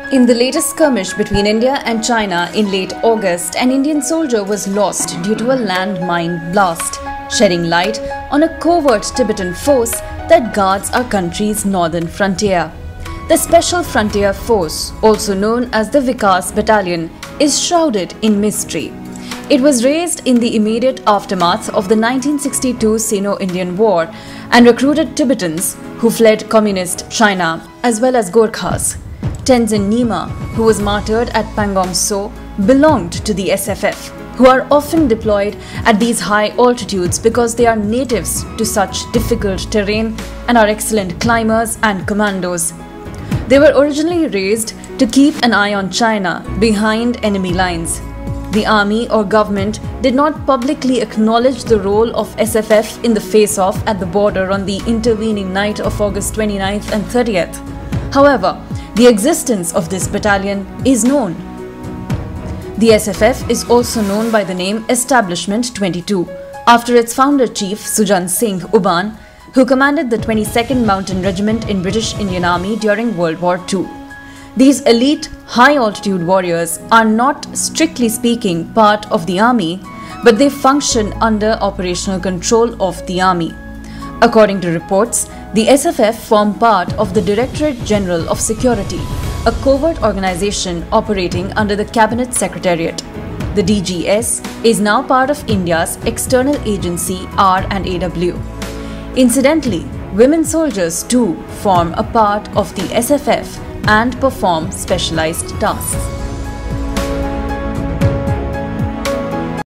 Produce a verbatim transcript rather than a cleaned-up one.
In the latest skirmish between India and China in late August, an Indian soldier was lost due to a landmine blast, shedding light on a covert Tibetan force that guards our country's northern frontier. The Special Frontier Force, also known as the Vikas Battalion, is shrouded in mystery. It was raised in the immediate aftermath of the nineteen sixty-two Sino-Indian War and recruited Tibetans who fled communist China as well as Gorkhas. Tenzin Nyima, who was martyred at Pangong So, belonged to the S F F, who are often deployed at these high altitudes because they are natives to such difficult terrain and are excellent climbers and commandos. They were originally raised to keep an eye on China behind enemy lines. The army or government did not publicly acknowledge the role of S F F in the face-off at the border on the intervening night of August twenty-ninth and thirtieth. However, the existence of this battalion is known. The S F F is also known by the name Establishment twenty-two, after its founder chief Sujan Singh Uban, who commanded the twenty-second Mountain Regiment in British Indian Army during World War Two. These elite, high-altitude warriors are not, strictly speaking, part of the army, but they function under operational control of the army. According to reports, the S F F form part of the Directorate General of Security, a covert organization operating under the Cabinet Secretariat. The D G S is now part of India's external agency R and A W. Incidentally, women soldiers too form a part of the S F F and perform specialized tasks.